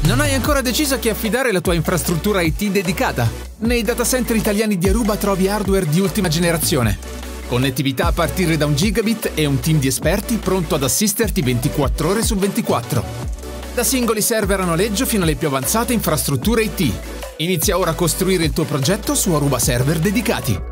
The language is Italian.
Non hai ancora deciso a chi affidare la tua infrastruttura IT dedicata? Nei data center italiani di Aruba trovi hardware di ultima generazione. Connettività a partire da 1 gigabit e un team di esperti pronto ad assisterti 24 ore su 24. Da singoli server a noleggio fino alle più avanzate infrastrutture IT. Inizia ora a costruire il tuo progetto su Aruba Server dedicati.